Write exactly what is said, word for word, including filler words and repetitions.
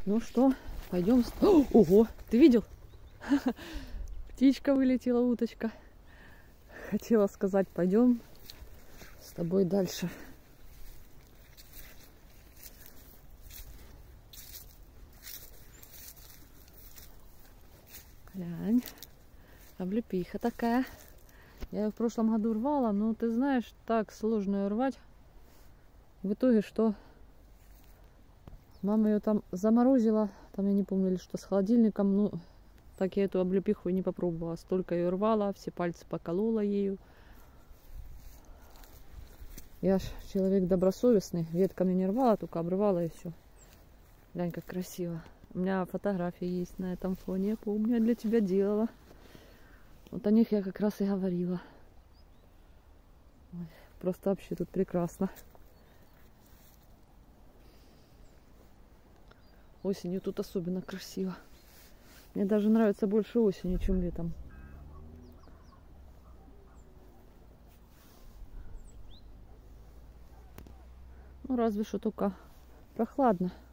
Ну что, пойдем. Ого, ты видел? Птичка вылетела, уточка. Хотела сказать, пойдем с тобой дальше. Глянь, облепиха такая. Я ее в прошлом году рвала, но ты знаешь, так сложно ее рвать. В итоге что? Мама ее там заморозила, там я не помню, или что с холодильником, ну так я эту облепиху и не попробовала. Столько ее рвала, все пальцы поколола ею. Я ж человек добросовестный, ветками не рвала, только обрывала и все. Глянь, как красиво. У меня фотографии есть на этом фоне, я помню, я для тебя делала. Вот о них я как раз и говорила. Ой, просто вообще тут прекрасно. Осенью тут особенно красиво. Мне даже нравится больше осенью, чем летом. Ну, разве что только прохладно.